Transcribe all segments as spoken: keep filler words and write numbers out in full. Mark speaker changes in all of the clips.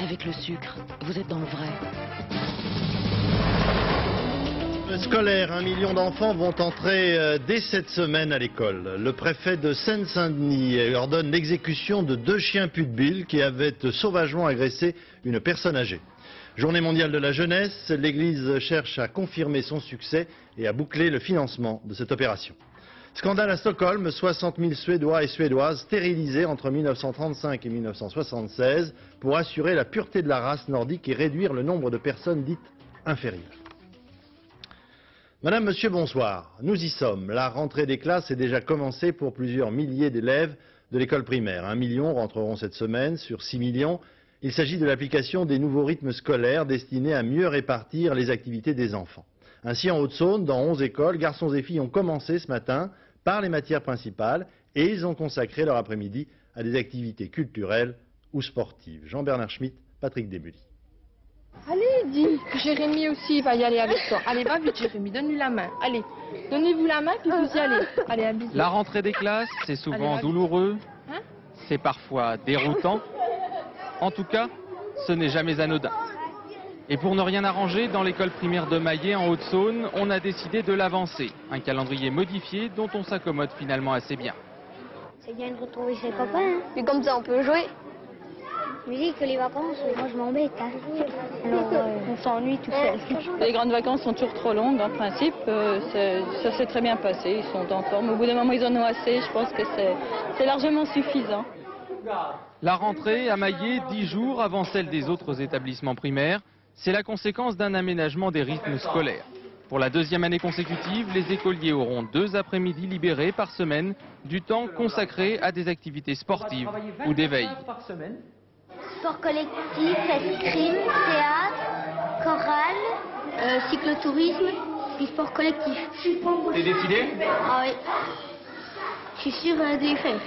Speaker 1: Avec le sucre, vous êtes dans le vrai.
Speaker 2: Scolaire, un million d'enfants vont entrer euh, dès cette semaine à l'école. Le préfet de Seine-Saint-Denis ordonne l'exécution de deux chiens pitbull qui avaient sauvagement agressé une personne âgée. Journée mondiale de la jeunesse, l'Église cherche à confirmer son succès et à boucler le financement de cette opération. Scandale à Stockholm, soixante mille Suédois et Suédoises stérilisés entre mille neuf cent trente-cinq et mille neuf cent soixante-seize pour assurer la pureté de la race nordique et réduire le nombre de personnes dites inférieures. Madame, Monsieur, bonsoir. Nous y sommes. La rentrée des classes est déjà commencée pour plusieurs milliers d'élèves de l'école primaire. Un million rentreront cette semaine sur six millions. Il s'agit de l'application des nouveaux rythmes scolaires destinés à mieux répartir les activités des enfants. Ainsi, en Haute-Saône, dans onze écoles, garçons et filles ont commencé ce matin par les matières principales et ils ont consacré leur après-midi à des activités culturelles ou sportives. Jean-Bernard Schmitt, Patrick Desmully.
Speaker 3: Allez, dis, Jérémy aussi va y aller avec toi. Allez, va vite Jérémy, donne-lui la main. Allez, donnez-vous la main puis vous y allez. Allez, un bisou.
Speaker 4: La rentrée des classes, c'est souvent
Speaker 3: Allez,
Speaker 4: douloureux,
Speaker 3: hein?
Speaker 4: c'est parfois déroutant. En tout cas, ce n'est jamais anodin. Et pour ne rien arranger, dans l'école primaire de Maillet, en Haute-Saône, on a décidé de l'avancer. Un calendrier modifié dont on s'accommode finalement assez bien.
Speaker 5: C'est bien de retrouver ses copains.
Speaker 3: Et comme ça, on peut jouer.
Speaker 5: Mais dis que les vacances, moi je m'embête. Hein. Alors, euh, on s'ennuie tout seul.
Speaker 6: Les grandes vacances sont toujours trop longues, en principe. Euh, ça s'est très bien passé, ils sont en forme. Au bout d'un moment, ils en ont assez. Je pense que c'est largement suffisant.
Speaker 4: La rentrée à Maillet, dix jours avant celle des autres établissements primaires, c'est la conséquence d'un aménagement des rythmes scolaires. Pour la deuxième année consécutive, les écoliers auront deux après-midi libérés par semaine, du temps consacré à des activités sportives ou d'éveil.
Speaker 5: Sport collectif, escrime, théâtre, chorale, euh, cyclotourisme et sport collectif.
Speaker 4: T'es décidé?
Speaker 5: Ah oui. Je suis sûre euh, de les faire.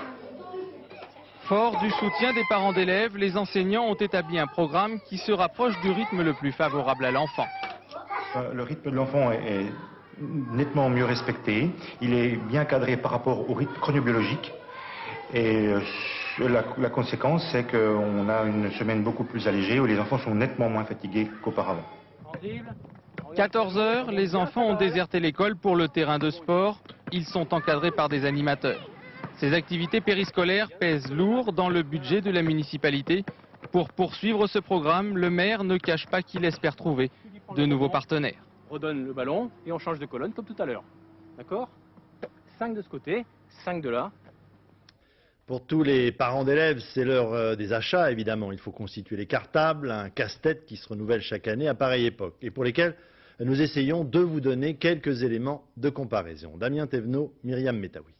Speaker 4: Fort du soutien des parents d'élèves, les enseignants ont établi un programme qui se rapproche du rythme le plus favorable à l'enfant.
Speaker 7: Le rythme de l'enfant est, est nettement mieux respecté. Il est bien cadré par rapport au rythme chronobiologique. Et la, la conséquence, c'est qu'on a une semaine beaucoup plus allégée où les enfants sont nettement moins fatigués qu'auparavant.
Speaker 4: quatorze heures, les enfants ont déserté l'école pour le terrain de sport. Ils sont encadrés par des animateurs. Ces activités périscolaires pèsent lourd dans le budget de la municipalité. Pour poursuivre ce programme, le maire ne cache pas qu'il espère trouver de nouveaux partenaires.
Speaker 8: On redonne le ballon et on change de colonne comme tout à l'heure. D'accord? cinq de ce côté, cinq de là.
Speaker 2: Pour tous les parents d'élèves, c'est l'heure euh, des achats, évidemment. Il faut constituer les cartables, un casse-tête qui se renouvelle chaque année à pareille époque, et pour lesquels nous essayons de vous donner quelques éléments de comparaison. Damien Thévenot, Myriam Metaoui.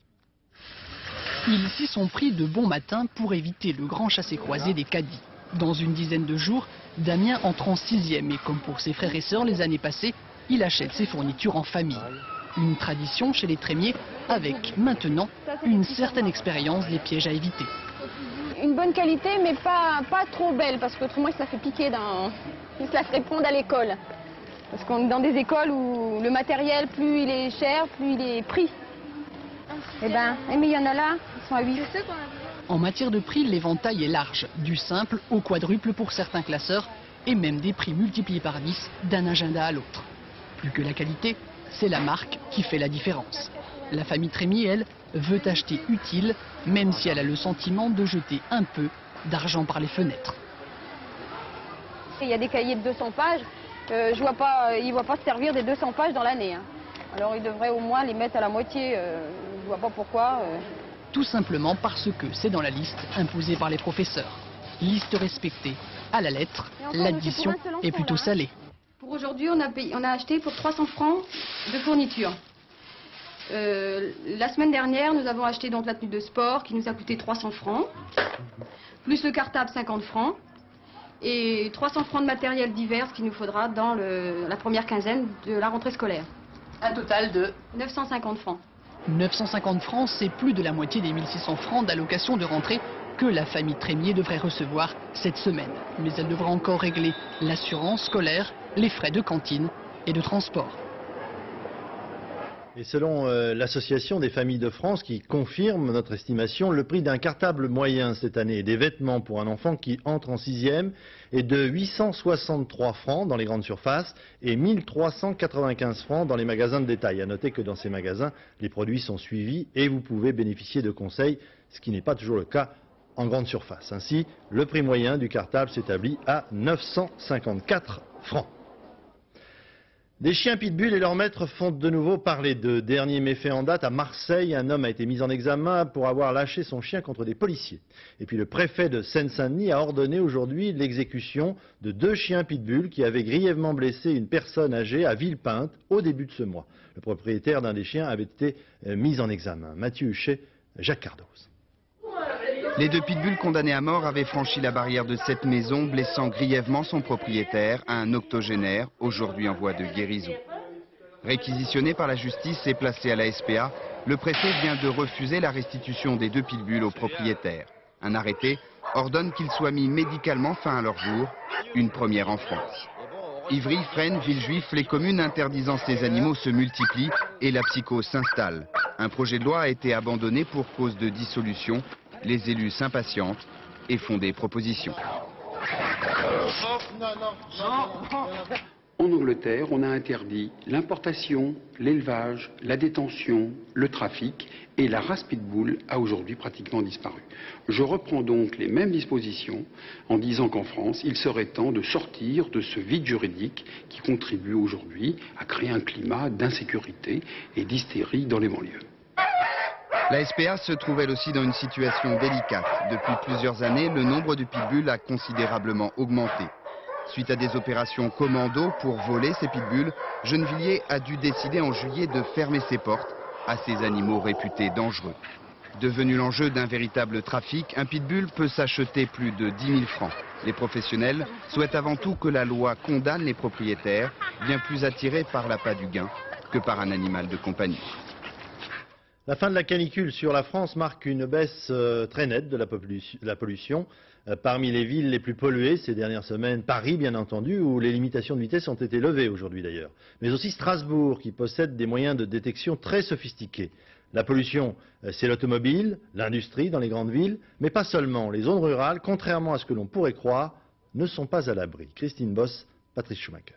Speaker 9: Ils s'y sont pris de bon matin pour éviter le grand chassé-croisé des caddies. Dans une dizaine de jours, Damien entre en sixième et comme pour ses frères et sœurs les années passées, il achète ses fournitures en famille. Une tradition chez les trémiers avec maintenant une certaine expérience des pièges à éviter.
Speaker 3: Une bonne qualité mais pas, pas trop belle parce qu'autrement il se la fait piquer, dans... il se la fait prendre à l'école. Parce qu'on est dans des écoles où le matériel, plus il est cher, plus il est pris. Eh ben, mais il y en a là, ils sont à huit.
Speaker 9: En matière de prix, l'éventail est large, du simple au quadruple pour certains classeurs et même des prix multipliés par dix d'un agenda à l'autre. Plus que la qualité, c'est la marque qui fait la différence. La famille Trémier, elle, veut acheter utile, même si elle a le sentiment de jeter un peu d'argent par les fenêtres.
Speaker 3: Il y a des cahiers de deux cents pages, euh, je vois pas, ils ne voient pas se servir des deux cents pages dans l'année. Hein. Alors ils devraient au moins les mettre à la moitié, euh, je ne vois pas pourquoi. Euh...
Speaker 9: Tout simplement parce que c'est dans la liste imposée par les professeurs. Liste respectée à la lettre, l'addition est plutôt salée.
Speaker 3: Pour aujourd'hui, on a, payé, on a acheté pour trois cents francs de fourniture. Euh, la semaine dernière, nous avons acheté donc la tenue de sport qui nous a coûté trois cents francs, plus le cartable cinquante francs, et trois cents francs de matériel divers qu'il nous faudra dans le, la première quinzaine de la rentrée scolaire.
Speaker 9: Un total de
Speaker 3: neuf cent cinquante francs.
Speaker 9: neuf cent cinquante francs, c'est plus de la moitié des mille six cents francs d'allocation de rentrée que la famille Trémier devrait recevoir cette semaine. Mais elle devra encore régler l'assurance scolaire, les frais de cantine et de transport.
Speaker 2: Et selon euh, l'Association des familles de France, qui confirme notre estimation, le prix d'un cartable moyen cette année et des vêtements pour un enfant qui entre en sixième est de huit cent soixante-trois francs dans les grandes surfaces et mille trois cent quatre-vingt-quinze francs dans les magasins de détail. À noter que dans ces magasins, les produits sont suivis et vous pouvez bénéficier de conseils, ce qui n'est pas toujours le cas en grande surface. Ainsi, le prix moyen du cartable s'établit à neuf cent cinquante-quatre francs. Des chiens pitbull et leurs maîtres font de nouveau parler d'eux. Dernier méfait en date, à Marseille, un homme a été mis en examen pour avoir lâché son chien contre des policiers. Et puis le préfet de Seine-Saint-Denis a ordonné aujourd'hui l'exécution de deux chiens pitbull qui avaient grièvement blessé une personne âgée à Villepinte au début de ce mois. Le propriétaire d'un des chiens avait été mis en examen. Mathieu Huchet, Jacques Cardoz.
Speaker 10: Les deux pitbulls condamnés à mort avaient franchi la barrière de cette maison, blessant grièvement son propriétaire, un octogénaire, aujourd'hui en voie de guérison. Réquisitionné par la justice et placé à la S P A, le préfet vient de refuser la restitution des deux pitbulls au propriétaire. Un arrêté ordonne qu'ils soient mis médicalement fin à leur jour, une première en France. Ivry, Fresnes, Villejuif, les communes interdisant ces animaux se multiplient et la psychose s'installe. Un projet de loi a été abandonné pour cause de dissolution. Les élus s'impatientent et font des propositions.
Speaker 11: En Angleterre, on a interdit l'importation, l'élevage, la détention, le trafic, et la race pitbull a aujourd'hui pratiquement disparu. Je reprends donc les mêmes dispositions en disant qu'en France, il serait temps de sortir de ce vide juridique qui contribue aujourd'hui à créer un climat d'insécurité et d'hystérie dans les banlieues.
Speaker 10: La S P A se trouve elle aussi dans une situation délicate. Depuis plusieurs années, le nombre de pitbulls a considérablement augmenté. Suite à des opérations commando pour voler ces pitbulls, Gennevilliers a dû décider en juillet de fermer ses portes à ces animaux réputés dangereux. Devenu l'enjeu d'un véritable trafic, un pitbull peut s'acheter plus de dix mille francs. Les professionnels souhaitent avant tout que la loi condamne les propriétaires, bien plus attirés par l'appât du gain que par un animal de compagnie.
Speaker 2: La fin de la canicule sur la France marque une baisse euh, très nette de la, pollution. La pollution. Euh, parmi les villes les plus polluées ces dernières semaines, Paris bien entendu, où les limitations de vitesse ont été levées aujourd'hui d'ailleurs. Mais aussi Strasbourg, qui possède des moyens de détection très sophistiqués. La pollution, euh, c'est l'automobile, l'industrie dans les grandes villes, mais pas seulement. Les zones rurales, contrairement à ce que l'on pourrait croire, ne sont pas à l'abri. Christine Boss, Patrice Schumacher.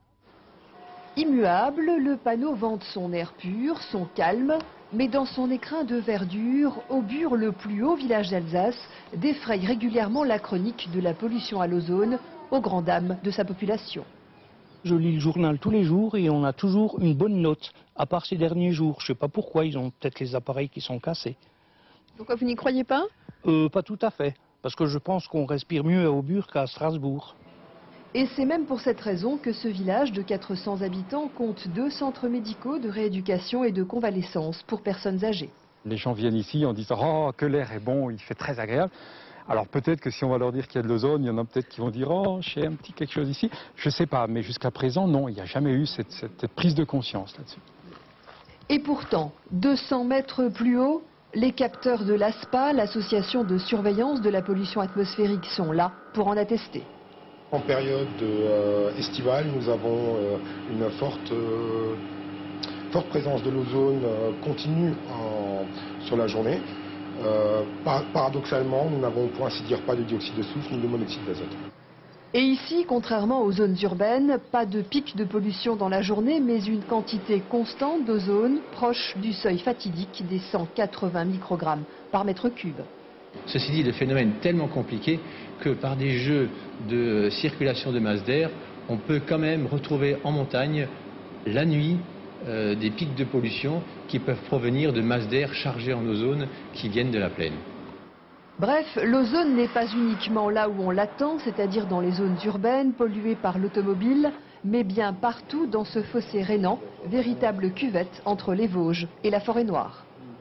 Speaker 12: Immuable, le panneau vante son air pur, son calme, mais dans son écrin de verdure, Aubure, le plus haut village d'Alsace, défraye régulièrement la chronique de la pollution à l'ozone, aux grandes dames de sa population.
Speaker 13: Je lis le journal tous les jours et on a toujours une bonne note, à part ces derniers jours. Je ne sais pas pourquoi, ils ont peut-être les appareils qui sont cassés.
Speaker 12: Pourquoi vous n'y croyez pas?
Speaker 13: euh, Pas tout à fait, parce que je pense qu'on respire mieux à Aubure qu'à Strasbourg.
Speaker 12: Et c'est même pour cette raison que ce village de quatre cents habitants compte deux centres médicaux de rééducation et de convalescence pour personnes âgées.
Speaker 14: Les gens viennent ici en disant « Oh, que l'air est bon, il fait très agréable ». Alors peut-être que si on va leur dire qu'il y a de l'ozone, il y en a peut-être qui vont dire « Oh, j'ai un petit quelque chose ici ». Je ne sais pas, mais jusqu'à présent, non, il n'y a jamais eu cette, cette prise de conscience là-dessus.
Speaker 12: Et pourtant, deux cents mètres plus haut, les capteurs de l'A S P A, l'association de surveillance de la pollution atmosphérique, sont là pour en attester.
Speaker 15: En période euh, estivale, nous avons euh, une forte, euh, forte présence de l'ozone euh, continue en, sur la journée. Euh, par, paradoxalement, nous n'avons pour ainsi dire pas de dioxyde de soufre ni de monoxyde d'azote.
Speaker 12: Et ici, contrairement aux zones urbaines, pas de pic de pollution dans la journée, mais une quantité constante d'ozone proche du seuil fatidique des cent quatre-vingts microgrammes par mètre cube.
Speaker 16: Ceci dit, le phénomène est tellement compliqué que par des jeux de circulation de masse d'air, on peut quand même retrouver en montagne, la nuit, euh, des pics de pollution qui peuvent provenir de masses d'air chargées en ozone qui viennent de la plaine.
Speaker 12: Bref, l'ozone n'est pas uniquement là où on l'attend, c'est-à-dire dans les zones urbaines polluées par l'automobile, mais bien partout dans ce fossé rhénan, véritable cuvette entre les Vosges et la Forêt Noire.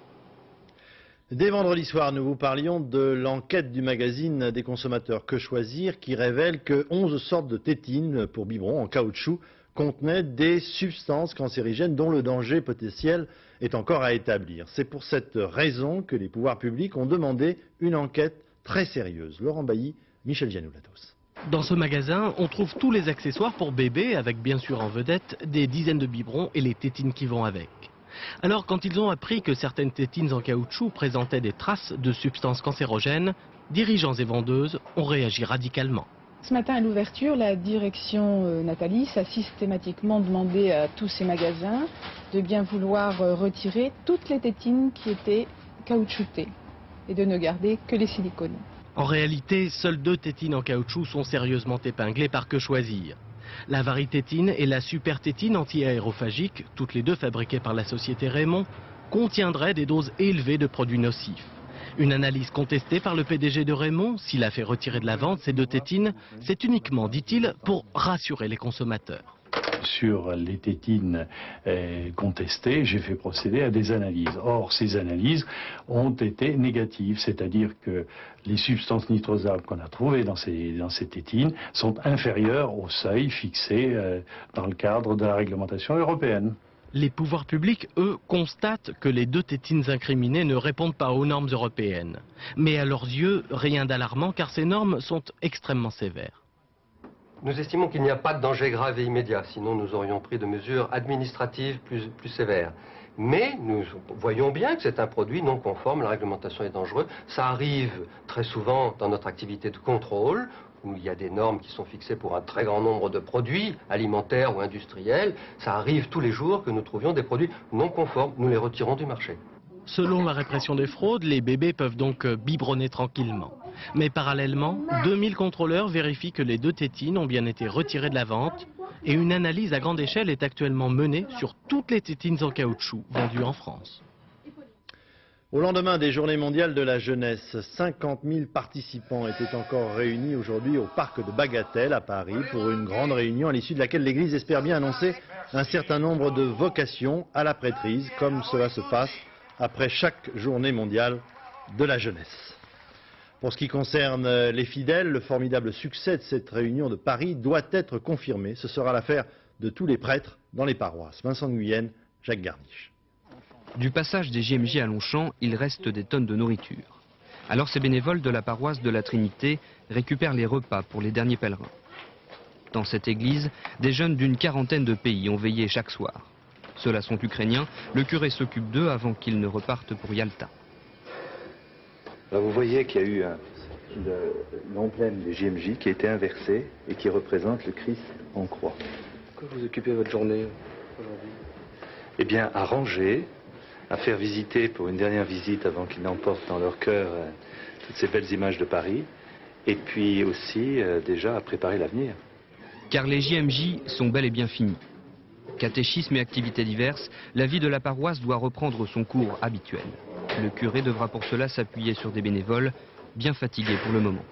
Speaker 2: Dès vendredi soir, nous vous parlions de l'enquête du magazine des consommateurs Que Choisir qui révèle que onze sortes de tétines pour biberons en caoutchouc contenaient des substances cancérigènes dont le danger potentiel est encore à établir. C'est pour cette raison que les pouvoirs publics ont demandé une enquête très sérieuse. Laurent Bailly, Michel Gianoulatos.
Speaker 17: Dans ce magasin, on trouve tous les accessoires pour bébés, avec bien sûr en vedette des dizaines de biberons et les tétines qui vont avec. Alors, quand ils ont appris que certaines tétines en caoutchouc présentaient des traces de substances cancérogènes, dirigeants et vendeuses ont réagi radicalement.
Speaker 18: Ce matin à l'ouverture, la direction euh, Nathalie a systématiquement demandé à tous ces magasins de bien vouloir euh, retirer toutes les tétines qui étaient caoutchoutées et de ne garder que les silicones.
Speaker 17: En réalité, seules deux tétines en caoutchouc sont sérieusement épinglées par Que Choisir. La varitétine et la supertétine anti-aérophagique, toutes les deux fabriquées par la société Raymond, contiendraient des doses élevées de produits nocifs. Une analyse contestée par le P D G de Raymond, s'il a fait retirer de la vente ces deux tétines, c'est uniquement, dit-il, pour rassurer les consommateurs.
Speaker 19: Sur les tétines euh, contestées, j'ai fait procéder à des analyses. Or, ces analyses ont été négatives, c'est-à-dire que les substances nitrosables qu'on a trouvées dans ces, dans ces tétines sont inférieures au seuil fixé euh, dans le cadre de la réglementation européenne.
Speaker 17: Les pouvoirs publics, eux, constatent que les deux tétines incriminées ne répondent pas aux normes européennes. Mais à leurs yeux, rien d'alarmant car ces normes sont extrêmement sévères.
Speaker 20: Nous estimons qu'il n'y a pas de danger grave et immédiat, sinon nous aurions pris de mesures administratives plus, plus sévères. Mais nous voyons bien que c'est un produit non conforme, la réglementation est dangereuse. Ça arrive très souvent dans notre activité de contrôle, où il y a des normes qui sont fixées pour un très grand nombre de produits alimentaires ou industriels. Ça arrive tous les jours que nous trouvions des produits non conformes. Nous les retirons du marché.
Speaker 17: Selon la répression des fraudes, les bébés peuvent donc biberonner tranquillement. Mais parallèlement, deux mille contrôleurs vérifient que les deux tétines ont bien été retirées de la vente et une analyse à grande échelle est actuellement menée sur toutes les tétines en caoutchouc vendues en France.
Speaker 2: Au lendemain des Journées mondiales de la jeunesse, cinquante mille participants étaient encore réunis aujourd'hui au parc de Bagatelle à Paris pour une grande réunion à l'issue de laquelle l'Église espère bien annoncer un certain nombre de vocations à la prêtrise, comme cela se passe après chaque Journée mondiale de la jeunesse. Pour ce qui concerne les fidèles, le formidable succès de cette réunion de Paris doit être confirmé. Ce sera l'affaire de tous les prêtres dans les paroisses. Vincent Nguyen, Jacques Garniche.
Speaker 21: Du passage des J M J à Longchamp, il reste des tonnes de nourriture. Alors ces bénévoles de la paroisse de la Trinité récupèrent les repas pour les derniers pèlerins. Dans cette église, des jeunes d'une quarantaine de pays ont veillé chaque soir. Ceux-là sont ukrainiens, le curé s'occupe d'eux avant qu'ils ne repartent pour Yalta.
Speaker 22: Là, vous voyez qu'il y a eu l'emblème des J M J qui a été inversé et qui représente le Christ en croix.
Speaker 20: Pourquoi vous occupez votre journée aujourd'hui?
Speaker 22: Eh bien, à ranger, à faire visiter pour une dernière visite avant qu'ils n'emportent dans leur cœur euh, toutes ces belles images de Paris, et puis aussi euh, déjà à préparer l'avenir.
Speaker 21: Car les J M J sont bel et bien finis. Catéchisme et activités diverses, la vie de la paroisse doit reprendre son cours habituel. Le curé devra pour cela s'appuyer sur des bénévoles, bien fatigués pour le moment.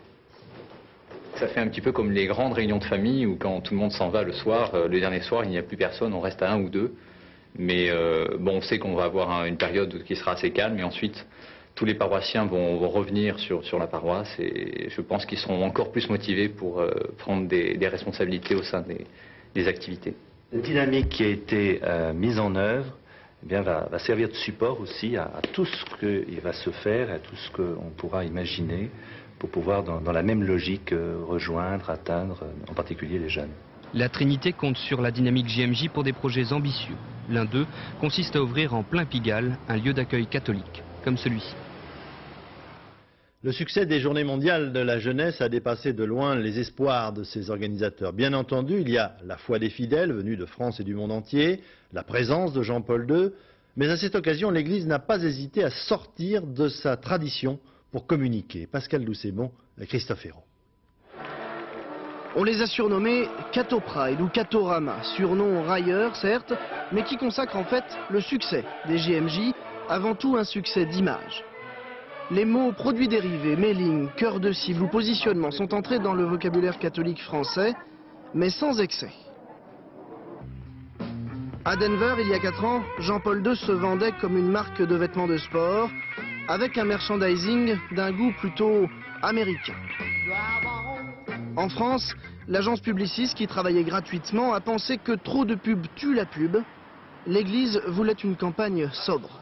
Speaker 23: Ça fait un petit peu comme les grandes réunions de famille où quand tout le monde s'en va le soir, euh, le dernier soir, il n'y a plus personne, on reste à un ou deux. Mais euh, bon, on sait qu'on va avoir un, une période qui sera assez calme et ensuite tous les paroissiens vont, vont revenir sur, sur la paroisse et je pense qu'ils seront encore plus motivés pour euh, prendre des, des responsabilités au sein des, des activités.
Speaker 22: La dynamique qui a été euh, mise en œuvre eh bien, va, va servir de support aussi à, à tout ce qui va se faire, à tout ce qu'on pourra imaginer pour pouvoir dans, dans la même logique euh, rejoindre, atteindre en particulier les jeunes.
Speaker 21: La Trinité compte sur la dynamique J M J pour des projets ambitieux. L'un d'eux consiste à ouvrir en plein Pigalle un lieu d'accueil catholique, comme celui-ci.
Speaker 2: Le succès des Journées mondiales de la jeunesse a dépassé de loin les espoirs de ses organisateurs. Bien entendu, il y a la foi des fidèles venus de France et du monde entier, la présence de Jean-Paul deux, mais à cette occasion, l'Église n'a pas hésité à sortir de sa tradition pour communiquer. Pascal Doucet-Bon, Christophe Hérault.
Speaker 24: On les a surnommés Cato Pride ou Catorama, surnom railleur certes, mais qui consacre en fait le succès des J M J, avant tout un succès d'image. Les mots produits dérivés, mailing, cœur de cible ou positionnement sont entrés dans le vocabulaire catholique français, mais sans excès. À Denver, il y a quatre ans, Jean-Paul deux se vendait comme une marque de vêtements de sport, avec un merchandising d'un goût plutôt américain. En France, l'agence Publicis, qui travaillait gratuitement, a pensé que trop de pub tue la pub. L'Église voulait une campagne sobre.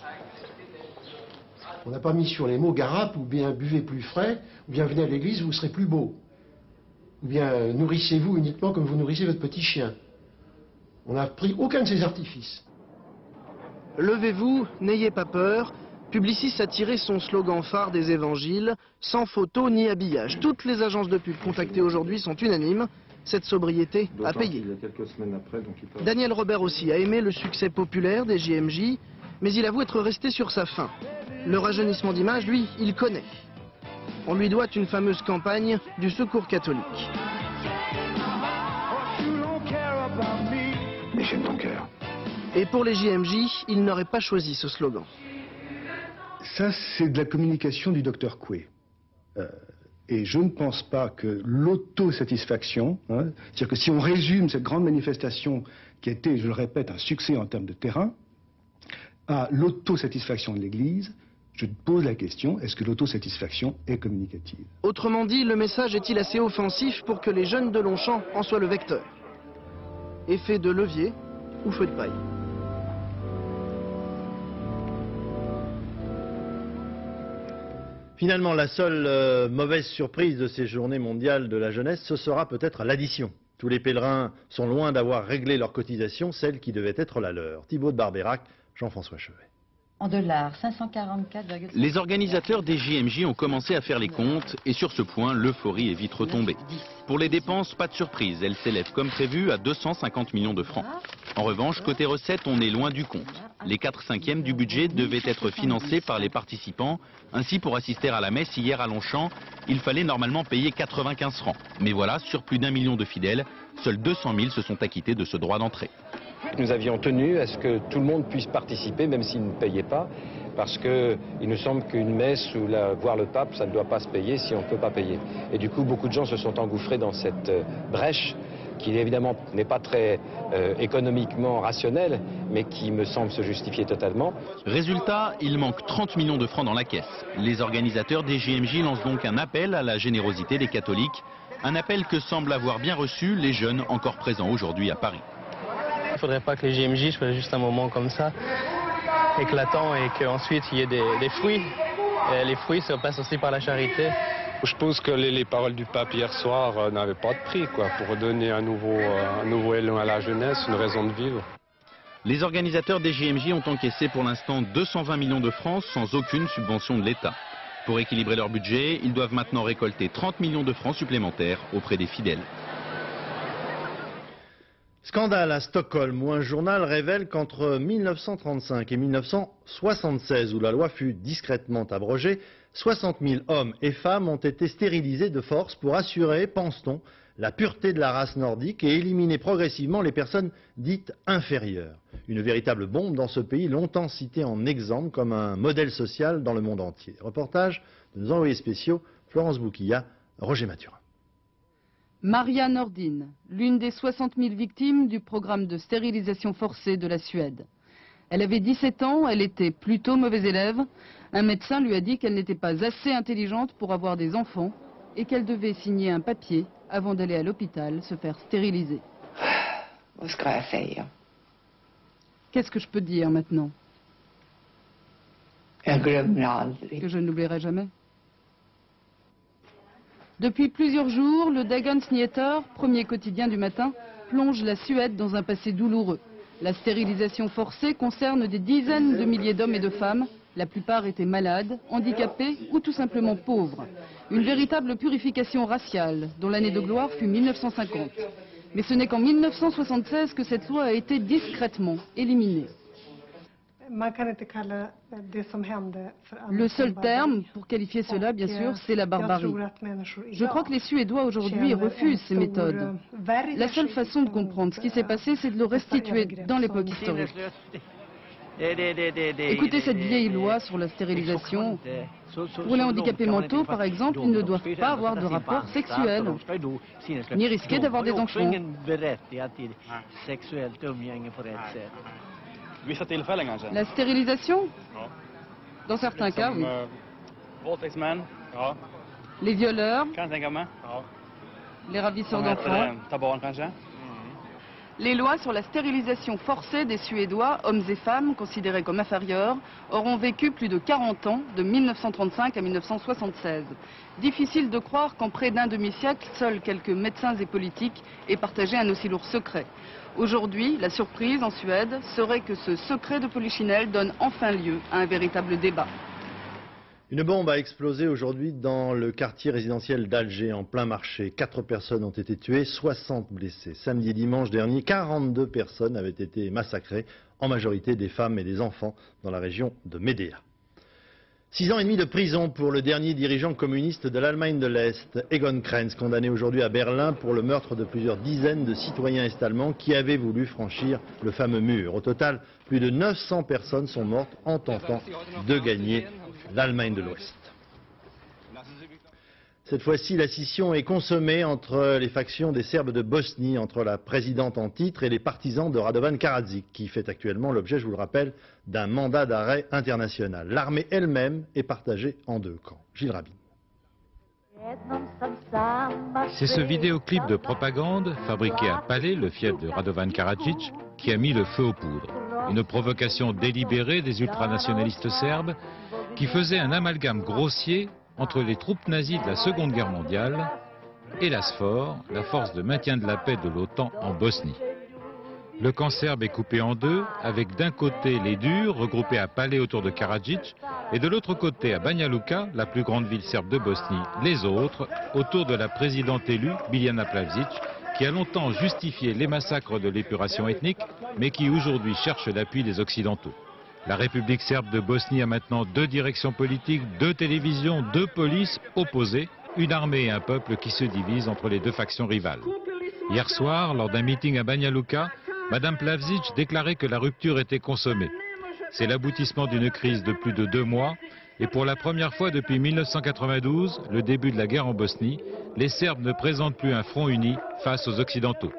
Speaker 25: On n'a pas mis sur les mots garap ou bien buvez plus frais, ou bien venez à l'église, vous serez plus beau. Ou bien euh, nourrissez-vous uniquement comme vous nourrissez votre petit chien. On n'a pris aucun de ces artifices.
Speaker 24: « Levez-vous, n'ayez pas peur ». Publicis a tiré son slogan phare des évangiles, sans photo ni habillage. Toutes les agences de pub contactées aujourd'hui sont unanimes. Cette sobriété a payé.
Speaker 1: Il y a quelques semaines après, donc il peut...
Speaker 24: Daniel Robert aussi a aimé le succès populaire des J M J, mais il avoue être resté sur sa faim. Le rajeunissement d'image, lui, il connaît. On lui doit une fameuse campagne du Secours catholique.
Speaker 1: Mais j'aime ton cœur.
Speaker 24: Et pour les J M J, il n'aurait pas choisi ce slogan.
Speaker 25: Ça, c'est de la communication du docteur Coué. Euh, et je ne pense pas que l'autosatisfaction, hein, c'est-à-dire que si on résume cette grande manifestation qui a été, je le répète, un succès en termes de terrain, à l'autosatisfaction de l'Église, je pose la question, est-ce que l'autosatisfaction est communicative?
Speaker 24: Autrement dit, le message est-il assez offensif pour que les jeunes de Longchamp en soient le vecteur? Effet de levier ou feu de paille?
Speaker 2: Finalement, la seule euh, mauvaise surprise de ces journées mondiales de la jeunesse, ce sera peut-être l'addition. Tous les pèlerins sont loin d'avoir réglé leur cotisation, celle qui devait être la leur. Thibaut de Barbérac, Jean-François Chevet.
Speaker 4: En dollars, cinq cent quarante-quatre virgule cinq.
Speaker 5: Les organisateurs des J M J ont commencé à faire les comptes et sur ce point, l'euphorie est vite retombée. Pour les dépenses, pas de surprise, elles s'élèvent comme prévu à deux cent cinquante millions de francs. En revanche, côté recettes, on est loin du compte. Les quatre cinquièmes du budget devaient être financés par les participants. Ainsi, pour assister à la messe hier à Longchamp, il fallait normalement payer quatre-vingt-quinze francs. Mais voilà, sur plus d'un million de fidèles, seuls deux cent mille se sont acquittés de ce droit d'entrée.
Speaker 6: Nous avions tenu à ce que tout le monde puisse participer, même s'il ne payait pas, parce qu'il nous semble qu'une messe ou la, voir le pape, ça ne doit pas se payer si on ne peut pas payer. Et du coup, beaucoup de gens se sont engouffrés dans cette brèche, qui évidemment n'est pas très euh, économiquement rationnelle, mais qui me semble se justifier totalement.
Speaker 5: Résultat, il manque trente millions de francs dans la caisse. Les organisateurs des J M J lancent donc un appel à la générosité des catholiques, un appel que semblent avoir bien reçu les jeunes encore présents aujourd'hui à Paris.
Speaker 7: Il ne faudrait pas que les J M J soient juste un moment comme ça, éclatant, et qu'ensuite il y ait des, des fruits. Et les fruits, ça passe aussi par la charité.
Speaker 26: Je pense que les, les paroles du pape hier soir euh, n'avaient pas de prix, quoi, pour donner un nouveau, euh, un nouveau élan à la jeunesse, une raison de vivre.
Speaker 5: Les organisateurs des J M J ont encaissé pour l'instant deux cent vingt millions de francs sans aucune subvention de l'État. Pour équilibrer leur budget, ils doivent maintenant récolter trente millions de francs supplémentaires auprès des fidèles.
Speaker 2: Scandale à Stockholm, où un journal révèle qu'entre mille neuf cent trente-cinq et mille neuf cent soixante-seize, où la loi fut discrètement abrogée, soixante mille hommes et femmes ont été stérilisés de force pour assurer, pense-t-on, la pureté de la race nordique et éliminer progressivement les personnes dites inférieures. Une véritable bombe dans ce pays longtemps cité en exemple comme un modèle social dans le monde entier. Reportage de nos envoyés spéciaux, Florence Bouquilla, Roger Mathurin.
Speaker 27: Maria Nordin, l'une des soixante mille victimes du programme de stérilisation forcée de la Suède. Elle avait dix-sept ans, elle était plutôt mauvaise élève. Un médecin lui a dit qu'elle n'était pas assez intelligente pour avoir des enfants et qu'elle devait signer un papier avant d'aller à l'hôpital se faire stériliser. Qu'est-ce que je peux dire maintenant? Que je n'oublierai jamais. Depuis plusieurs jours, le Dagens Nyheter, premier quotidien du matin, plonge la Suède dans un passé douloureux. La stérilisation forcée concerne des dizaines de milliers d'hommes et de femmes. La plupart étaient malades, handicapés ou tout simplement pauvres. Une véritable purification raciale, dont l'année de gloire fut mille neuf cent cinquante. Mais ce n'est qu'en mille neuf cent soixante-seize que cette loi a été discrètement éliminée. Le seul terme pour qualifier cela, bien sûr, c'est la barbarie. Je crois que les Suédois aujourd'hui refusent ces méthodes. La seule façon de comprendre ce qui s'est passé, c'est de le restituer dans l'époque historique. Écoutez cette vieille loi sur la stérilisation. Pour les handicapés mentaux, par exemple, ils ne doivent pas avoir de rapport sexuel, ni risquer d'avoir des enfants. La stérilisation? Dans certains cas, oui. Les violeurs? Les ravisseurs d'enfants? Les lois sur la stérilisation forcée des Suédois, hommes et femmes considérés comme inférieurs, auront vécu plus de quarante ans, de mille neuf cent trente-cinq à mille neuf cent soixante-seize. Difficile de croire qu'en près d'un demi-siècle, seuls quelques médecins et politiques aient partagé un aussi lourd secret. Aujourd'hui, la surprise en Suède serait que ce secret de Polichinelle donne enfin lieu à un véritable débat.
Speaker 2: Une bombe a explosé aujourd'hui dans le quartier résidentiel d'Alger, en plein marché. Quatre personnes ont été tuées, soixante blessées. Samedi et dimanche dernier, quarante-deux personnes avaient été massacrées, en majorité des femmes et des enfants, dans la région de Médéa. Six ans et demi de prison pour le dernier dirigeant communiste de l'Allemagne de l'Est, Egon Krenz, condamné aujourd'hui à Berlin pour le meurtre de plusieurs dizaines de citoyens est-allemands qui avaient voulu franchir le fameux mur. Au total, plus de neuf cents personnes sont mortes en tentant de gagner l'Allemagne de l'Ouest. Cette fois-ci, la scission est consommée entre les factions des Serbes de Bosnie, entre la présidente en titre et les partisans de Radovan Karadzic, qui fait actuellement l'objet, je vous le rappelle, d'un mandat d'arrêt international. L'armée elle-même est partagée en deux camps. Gilles Rabin.
Speaker 3: C'est ce vidéoclip de propagande, fabriqué à Palais, le fief de Radovan Karadzic, qui a mis le feu aux poudres. Une provocation délibérée des ultranationalistes serbes qui faisait un amalgame grossier entre les troupes nazies de la Seconde Guerre mondiale et la SFOR, la force de maintien de la paix de l'OTAN en Bosnie. Le camp serbe est coupé en deux, avec d'un côté les durs, regroupés à Palais autour de Karadzic, et de l'autre côté à Banja Luka, la plus grande ville serbe de Bosnie, les autres, autour de la présidente élue, Biljana Plavsic, qui a longtemps justifié les massacres de l'épuration ethnique, mais qui aujourd'hui cherche l'appui des Occidentaux. La République serbe de Bosnie a maintenant deux directions politiques, deux télévisions, deux polices opposées, une armée et un peuple qui se divisent entre les deux factions rivales. Hier soir, lors d'un meeting à Banja Luka, Madame Plavsic déclarait que la rupture était consommée. C'est l'aboutissement d'une crise de plus de deux mois et pour la première fois depuis mille neuf cent quatre-vingt-douze, le début de la guerre en Bosnie, les Serbes ne présentent plus un front uni face aux Occidentaux.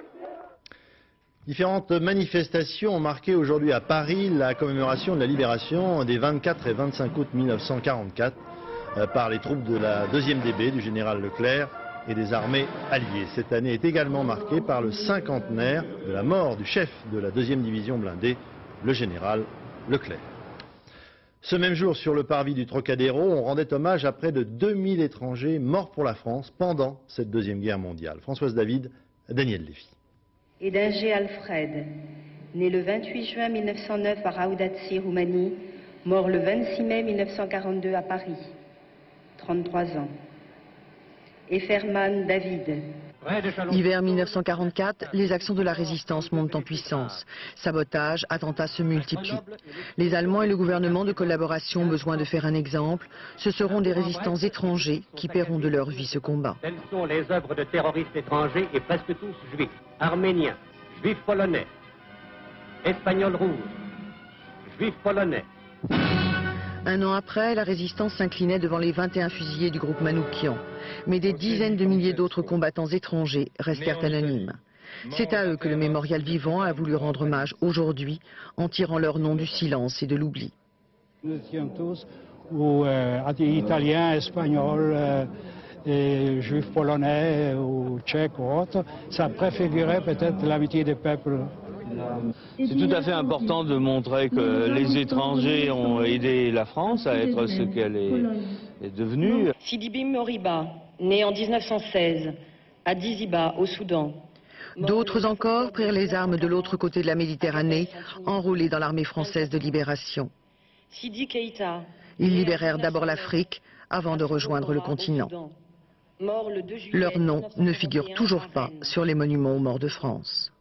Speaker 2: Différentes manifestations ont marqué aujourd'hui à Paris la commémoration de la libération des vingt-quatre et vingt-cinq août mille neuf cent quarante-quatre euh, par les troupes de la deuxième D B du général Leclerc et des armées alliées. Cette année est également marquée par le cinquantenaire de la mort du chef de la deuxième division blindée, le général Leclerc. Ce même jour, sur le parvis du Trocadéro, on rendait hommage à près de deux mille étrangers morts pour la France pendant cette deuxième guerre mondiale. Françoise David, Daniel Lévy.
Speaker 8: Et d'Inger Alfred, né le vingt-huit juin mille neuf cent neuf à Raudaci, Roumanie, mort le vingt-six mai mille neuf cent quarante-deux à Paris, trente-trois ans. Et Ferman David.
Speaker 9: Hiver mille neuf cent quarante-quatre, les actions de la résistance montent en puissance. Sabotages, attentats se multiplient. Les Allemands et le gouvernement de collaboration ont besoin de faire un exemple. Ce seront des résistants étrangers qui paieront de leur vie ce combat.
Speaker 10: Telles sont les œuvres de terroristes étrangers et presque tous juifs. Arméniens, juifs polonais, espagnols rouges, juifs polonais.
Speaker 9: Un an après, la résistance s'inclinait devant les vingt et un fusillés du groupe Manoukian. Mais des dizaines de milliers d'autres combattants étrangers restèrent anonymes. C'est à eux que le mémorial vivant a voulu rendre hommage aujourd'hui en tirant leur nom du silence et de l'oubli.
Speaker 11: Nous étions tous ou euh, italiens, espagnols, euh, et juifs polonais ou tchèques ou autres. Ça préfigurait peut-être l'amitié des peuples.
Speaker 13: C'est tout à fait important de montrer que les étrangers ont aidé la France à être ce qu'elle est, est devenue.
Speaker 8: Sidibé Moriba, né en mille neuf cent seize, à Diziba, au Soudan.
Speaker 9: D'autres encore prirent les armes de l'autre côté de la Méditerranée, enrôlés dans l'armée française de libération.
Speaker 8: Sidi Keïta.
Speaker 9: Ils libérèrent d'abord l'Afrique avant de rejoindre le continent. Leur nom ne figure toujours pas sur les monuments aux morts de France.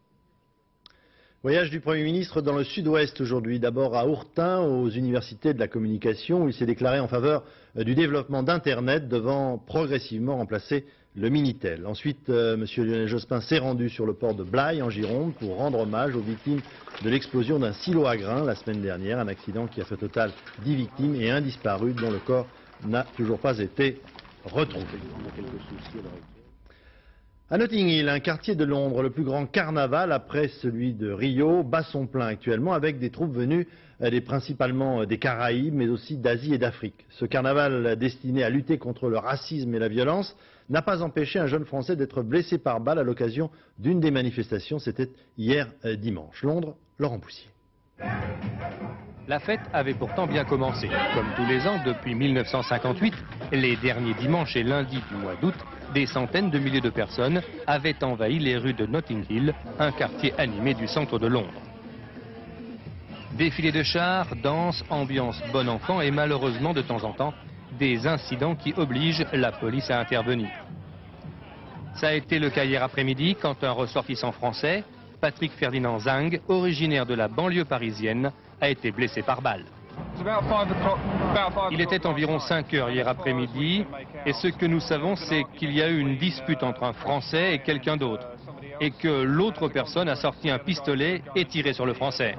Speaker 2: Voyage du Premier ministre dans le sud-ouest aujourd'hui, d'abord à Ourtin, aux universités de la communication, où il s'est déclaré en faveur du développement d'Internet devant progressivement remplacer le Minitel. Ensuite, euh, M. Lionel Jospin s'est rendu sur le port de Blaye en Gironde pour rendre hommage aux victimes de l'explosion d'un silo à grains la semaine dernière, un accident qui a fait au total dix victimes et un disparu dont le corps n'a toujours pas été retrouvé. À Notting Hill, un quartier de Londres, le plus grand carnaval après celui de Rio, bat son plein actuellement avec des troupes venues des, principalement des Caraïbes, mais aussi d'Asie et d'Afrique. Ce carnaval destiné à lutter contre le racisme et la violence n'a pas empêché un jeune Français d'être blessé par balle à l'occasion d'une des manifestations. C'était hier dimanche. Londres, Laurent Poussier.
Speaker 12: La fête avait pourtant bien commencé. Comme tous les ans, depuis mille neuf cent cinquante-huit, les derniers dimanches et lundis du mois d'août, des centaines de milliers de personnes avaient envahi les rues de Notting Hill, un quartier animé du centre de Londres. Défilés de chars, danse, ambiance bon enfant et malheureusement de temps en temps, des incidents qui obligent la police à intervenir. Ça a été le cas hier après-midi quand un ressortissant français, Patrick Ferdinand Zang, originaire de la banlieue parisienne, a été blessé par balle. Il était environ cinq heures hier après-midi et ce que nous savons c'est qu'il y a eu une dispute entre un Français et quelqu'un d'autre et que l'autre personne a sorti un pistolet et tiré sur le Français.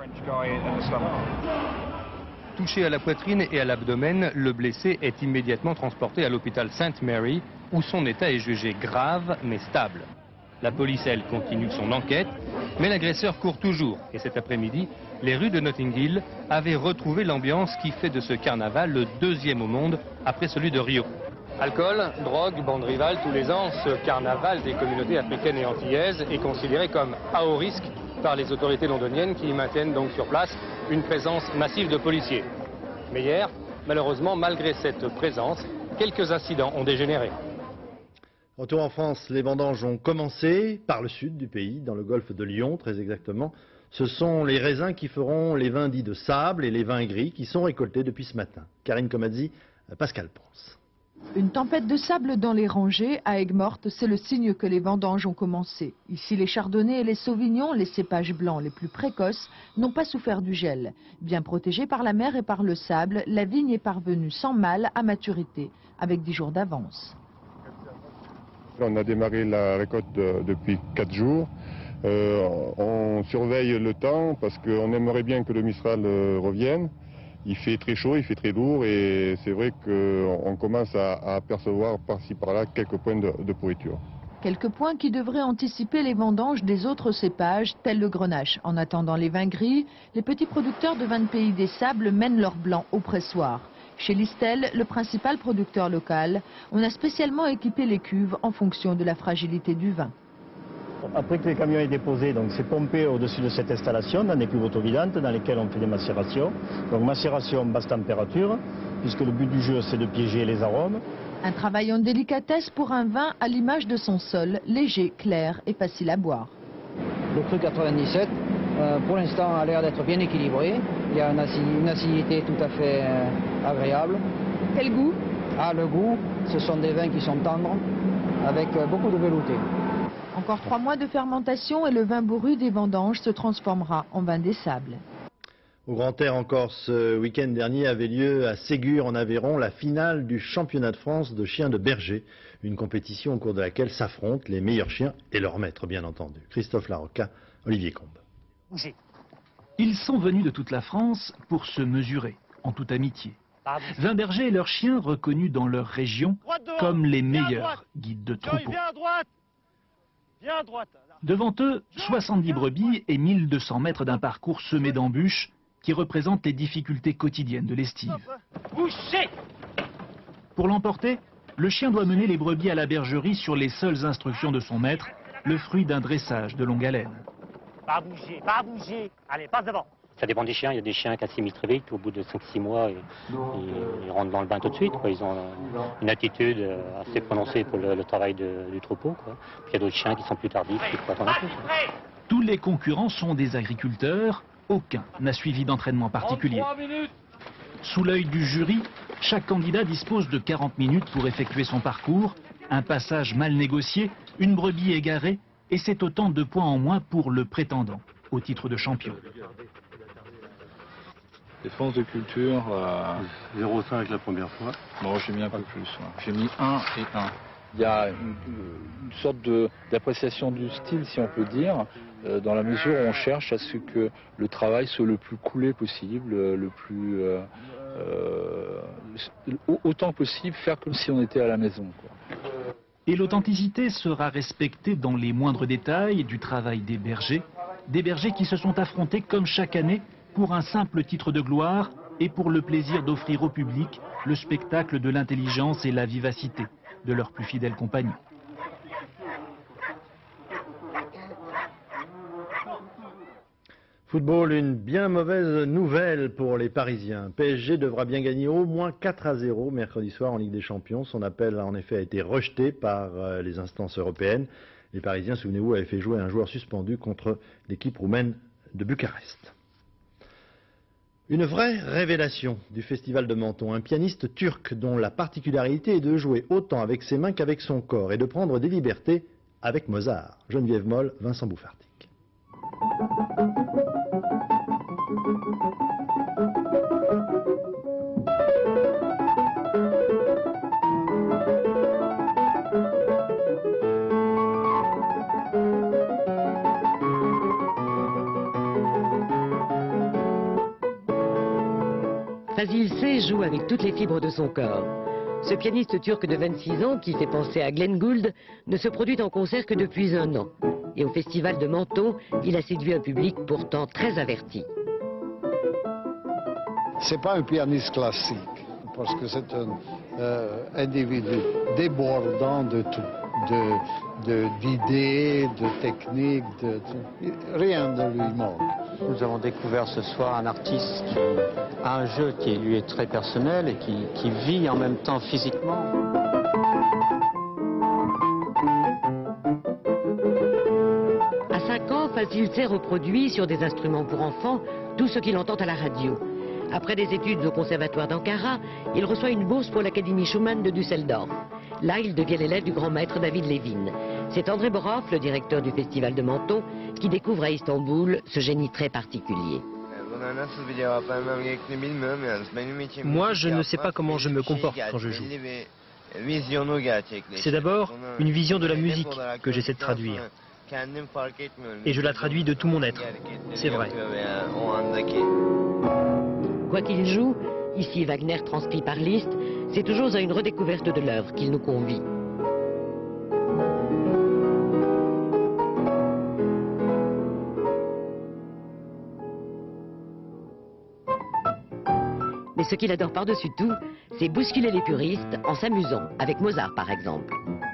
Speaker 12: Touché à la poitrine et à l'abdomen, le blessé est immédiatement transporté à l'hôpital Saint Mary où son état est jugé grave mais stable. La police, elle, continue son enquête, mais l'agresseur court toujours. Et cet après-midi, les rues de Notting Hill avaient retrouvé l'ambiance qui fait de ce carnaval le deuxième au monde après celui de Rio. Alcool, drogue, bande rivale, tous les ans, ce carnaval des communautés africaines et antillaises est considéré comme à haut risque par les autorités londoniennes qui maintiennent donc sur place une présence massive de policiers. Mais hier, malheureusement, malgré cette présence, quelques incidents ont dégénéré.
Speaker 2: Retour en France, les vendanges ont commencé par le sud du pays, dans le golfe de Lion très exactement. Ce sont les raisins qui feront les vins dits de sable et les vins gris qui sont récoltés depuis ce matin. Karine Comazzi, Pascal Ponce.
Speaker 14: Une tempête de sable dans les rangées à Aigues-Mortes, c'est le signe que les vendanges ont commencé. Ici, les chardonnays et les sauvignons, les cépages blancs les plus précoces, n'ont pas souffert du gel. Bien protégée par la mer et par le sable, la vigne est parvenue sans mal à maturité, avec dix jours d'avance.
Speaker 15: On a démarré la récolte de, depuis quatre jours. Euh, on surveille le temps parce qu'on aimerait bien que le Mistral euh, revienne. Il fait très chaud, il fait très lourd et c'est vrai qu'on commence à, à apercevoir par-ci par-là quelques points de, de pourriture.
Speaker 14: Quelques points qui devraient anticiper les vendanges des autres cépages, tels le grenache. En attendant les vins gris, les petits producteurs de vins de Pays des Sables mènent leur blanc au pressoir. Chez Listel, le principal producteur local, on a spécialement équipé les cuves en fonction de la fragilité du vin.
Speaker 16: Après que les camions aient déposé, donc c'est pompé au-dessus de cette installation dans des cuves autovidantes dans lesquelles on fait des macérations. Donc macération basse température, puisque le but du jeu c'est de piéger les arômes.
Speaker 14: Un travail en délicatesse pour un vin à l'image de son sol, léger, clair et facile à boire.
Speaker 17: Le cru quatre-vingt-dix-sept, euh, pour l'instant, a l'air d'être bien équilibré. Il y a une, acid une acidité tout à fait euh, agréable.
Speaker 14: Quel goût?
Speaker 17: Ah, le goût, ce sont des vins qui sont tendres, avec euh, beaucoup de velouté.
Speaker 14: Encore trois mois de fermentation et le vin bourru des vendanges se transformera en vin des sables.
Speaker 2: Au Grand Air encore ce week-end dernier avait lieu à Ségur en Aveyron la finale du championnat de France de chiens de berger. Une compétition au cours de laquelle s'affrontent les meilleurs chiens et leurs maîtres bien entendu. Christophe Larocca, Olivier Combe.
Speaker 18: Ils sont venus de toute la France pour se mesurer, en toute amitié. vingt bergers et leurs chiens reconnus dans leur région comme les meilleurs guides de troupeau. Devant eux, soixante-dix brebis et mille deux cents mètres d'un parcours semé d'embûches qui représentent les difficultés quotidiennes de l'estive. Pour l'emporter, le chien doit mener les brebis à la bergerie sur les seules instructions de son maître, le fruit d'un dressage de longue haleine.
Speaker 10: Pas bouger, pas bouger. Allez, passe devant. Ça dépend des chiens. Il y a des chiens qui s'imitent très vite. Au bout de cinq six mois, ils, ils, ils rentrent dans le bain tout de suite, quoi. Ils ont une attitude assez prononcée pour le, le travail de, du troupeau, quoi. Puis il y a d'autres chiens qui sont plus tardifs, qui faut attendre un peu, quoi.
Speaker 18: Tous les concurrents sont des agriculteurs. Aucun n'a suivi d'entraînement particulier. Sous l'œil du jury, chaque candidat dispose de quarante minutes pour effectuer son parcours. Un passage mal négocié, une brebis égarée, et c'est autant de points en moins pour le prétendant au titre de champion.
Speaker 19: Défense de culture, euh,
Speaker 28: zéro virgule cinq la première fois.
Speaker 19: Bon, j'ai mis un peu plus. Ouais. J'ai mis un et un. Il y a une, une sorte d'appréciation du style, si on peut dire, euh, dans la mesure où on cherche à ce que le travail soit le plus coulé possible, le plus... Euh, euh, autant que possible, faire comme si on était à la maison, quoi.
Speaker 18: Et l'authenticité sera respectée dans les moindres détails du travail des bergers, des bergers qui se sont affrontés comme chaque année pour un simple titre de gloire et pour le plaisir d'offrir au public le spectacle de l'intelligence et la vivacité de leurs plus fidèles compagnons.
Speaker 2: Football, une bien mauvaise nouvelle pour les Parisiens. P S G devra bien gagner au moins quatre à zéro mercredi soir en Ligue des Champions. Son appel en effet a été rejeté par les instances européennes. Les Parisiens, souvenez-vous, avaient fait jouer un joueur suspendu contre l'équipe roumaine de Bucarest. Une vraie révélation du Festival de Menton. Un pianiste turc dont la particularité est de jouer autant avec ses mains qu'avec son corps et de prendre des libertés avec Mozart. Geneviève Moll, Vincent Bouffartic.
Speaker 1: Fazil Say joue avec toutes les fibres de son corps. Ce pianiste turc de vingt-six ans, qui fait penser à Glenn Gould, ne se produit en concert que depuis un an. Et au Festival de Menton, il a séduit un public pourtant très averti.
Speaker 4: C'est pas un pianiste classique, parce que c'est un euh, individu débordant de tout, d'idées, de, de, de techniques, de, de, rien ne lui manque.
Speaker 20: Nous avons découvert ce soir un artiste qui a un jeu qui lui est très personnel et qui, qui vit en même temps physiquement.
Speaker 1: À cinq ans, Fazil Say reproduit sur des instruments pour enfants tout ce qu'il entend à la radio. Après des études au conservatoire d'Ankara, il reçoit une bourse pour l'Académie Schumann de Düsseldorf. Là, il devient l'élève du grand maître David Levin. C'est André Borov, le directeur du Festival de Menton, qui découvre à Istanbul ce génie très particulier.
Speaker 21: Moi, je ne sais pas comment je me comporte quand je joue. C'est d'abord une vision de la musique que j'essaie de traduire. Et je la traduis de tout mon être. C'est vrai.
Speaker 1: Quoi qu'il joue, ici Wagner transcrit par Liszt, c'est toujours à une redécouverte de l'œuvre qu'il nous convie. Mais ce qu'il adore par-dessus tout, c'est bousculer les puristes en s'amusant, avec Mozart par exemple.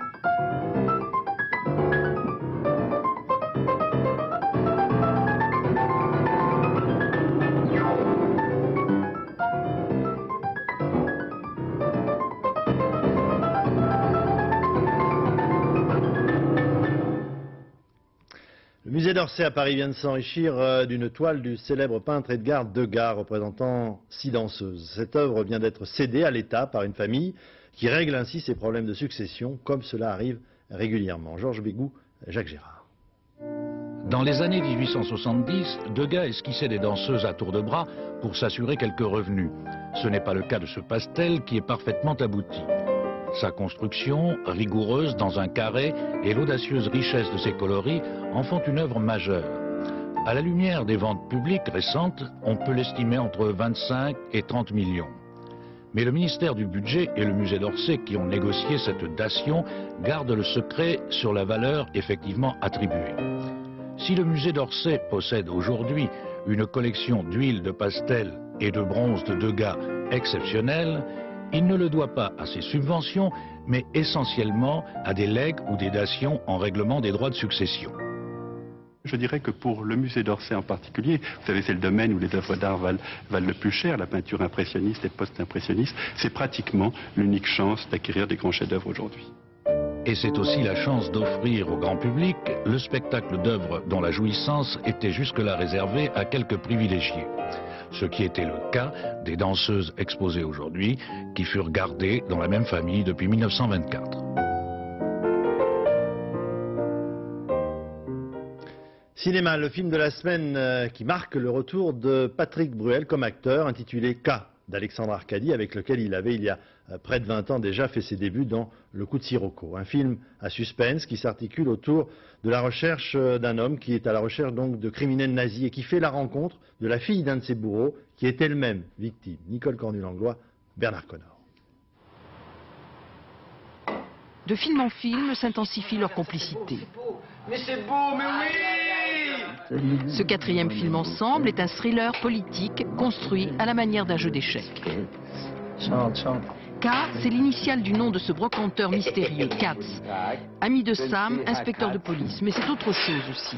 Speaker 2: Le musée d'Orsay à Paris vient de s'enrichir d'une toile du célèbre peintre Edgar Degas représentant six danseuses. Cette œuvre vient d'être cédée à l'État par une famille qui règle ainsi ses problèmes de succession, comme cela arrive régulièrement. Georges Bégou, Jacques Gérard.
Speaker 22: Dans les années mille huit cent soixante-dix, Degas esquissait des danseuses à tour de bras pour s'assurer quelques revenus. Ce n'est pas le cas de ce pastel qui est parfaitement abouti. Sa construction, rigoureuse dans un carré, et l'audacieuse richesse de ses coloris en font une œuvre majeure. À la lumière des ventes publiques récentes, on peut l'estimer entre vingt-cinq et trente millions. Mais le ministère du Budget et le musée d'Orsay qui ont négocié cette dation gardent le secret sur la valeur effectivement attribuée. Si le musée d'Orsay possède aujourd'hui une collection d'huiles de pastel et de bronze de Degas exceptionnelle, il ne le doit pas à ses subventions, mais essentiellement à des legs ou des dations en règlement des droits de succession.
Speaker 23: Je dirais que pour le musée d'Orsay en particulier, vous savez, c'est le domaine où les œuvres d'art valent, valent le plus cher, la peinture impressionniste et post-impressionniste, c'est pratiquement l'unique chance d'acquérir des grands chefs-d'œuvre aujourd'hui.
Speaker 22: Et c'est aussi la chance d'offrir au grand public le spectacle d'œuvres dont la jouissance était jusque-là réservée à quelques privilégiés. Ce qui était le cas des danseuses exposées aujourd'hui, qui furent gardées dans la même famille depuis mille neuf cent vingt-quatre.
Speaker 2: Cinéma, le film de la semaine qui marque le retour de Patrick Bruel comme acteur, intitulé K d'Alexandre Arcadi, avec lequel il avait, il y a près de vingt ans déjà, fait ses débuts dans Le Coup de Sirocco. Un film à suspense qui s'articule autour de la recherche d'un homme qui est à la recherche donc de criminels nazis et qui fait la rencontre de la fille d'un de ses bourreaux qui est elle-même victime. Nicole Cornu-Langlois, Bernard Connor.
Speaker 3: De film en film s'intensifie leur complicité.
Speaker 5: Mais c'est beau, mais oui!
Speaker 3: Ce quatrième film ensemble est un thriller politique construit à la manière d'un jeu d'échecs. K, c'est l'initiale du nom de ce brocanteur mystérieux, Katz. Ami de Sam, inspecteur de police, mais c'est autre chose aussi.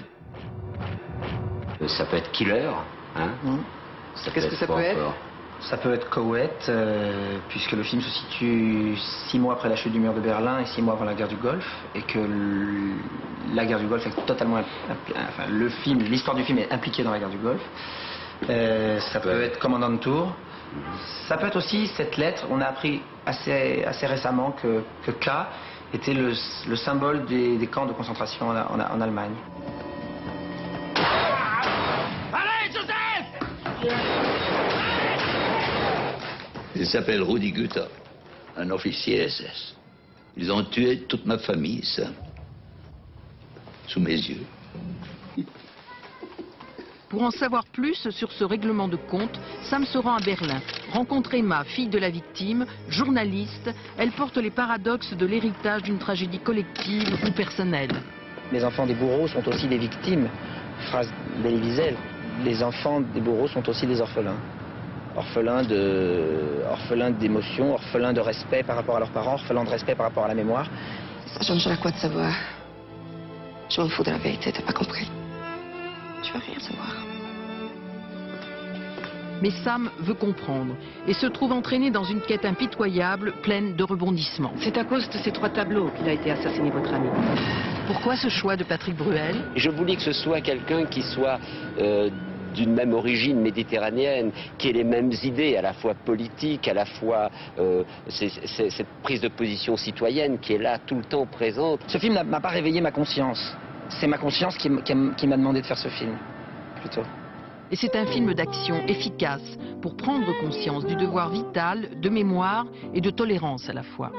Speaker 6: Ça peut être killer, hein? Mmh.
Speaker 17: Qu'est-ce que ça peut être? Ça peut être Koweït, euh, puisque le film se situe six mois après la chute du mur de Berlin et six mois avant la guerre du Golfe, et que le, la guerre du Golfe est totalement, enfin le film, l'histoire du film est impliquée dans la guerre du Golfe. Euh, ça peut être Commandant de Tours. Ça peut être aussi cette lettre. On a appris assez, assez récemment que, que K était le, le symbole des, des camps de concentration en, en, en Allemagne.
Speaker 5: Allez, Joseph!
Speaker 7: Il s'appelle Rudi Güter, un officier S S. Ils ont tué toute ma famille, ça. Sous mes yeux.
Speaker 3: Pour en savoir plus sur ce règlement de compte, Sam se rend à Berlin. Rencontre Emma, fille de la victime, journaliste. Elle porte les paradoxes de l'héritage d'une tragédie collective ou personnelle.
Speaker 17: Les enfants des bourreaux sont aussi des victimes. Phrase d'Elie Wiesel. Les enfants des bourreaux sont aussi des orphelins. Orphelins de, orphelins d'émotions, orphelins de respect par rapport à leurs parents, orphelins de respect par rapport à la mémoire.
Speaker 24: Ça change à quoi de savoir? Je m'en fous de la vérité, t'as pas compris. Je veux rien savoir.
Speaker 3: Mais Sam veut comprendre et se trouve entraîné dans une quête impitoyable, pleine de rebondissements.
Speaker 1: C'est à cause de ces trois tableaux qu'il a été assassiné, votre ami.
Speaker 3: Pourquoi ce choix de Patrick Bruel?
Speaker 6: Je voulais que ce soit quelqu'un qui soit euh, d'une même origine méditerranéenne, qui ait les mêmes idées, à la fois politiques, à la fois euh, c'est, c'est, cette prise de position citoyenne qui est là tout le temps présente.
Speaker 17: Ce film n'a pas réveillé ma conscience. C'est ma conscience qui, qui, qui m'a demandé de faire ce film, plutôt.
Speaker 3: Et c'est un film d'action efficace pour prendre conscience du devoir vital de mémoire et de tolérance à la fois.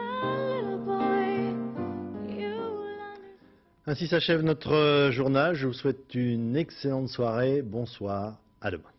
Speaker 2: Ainsi s'achève notre journal. Je vous souhaite une excellente soirée. Bonsoir. À demain.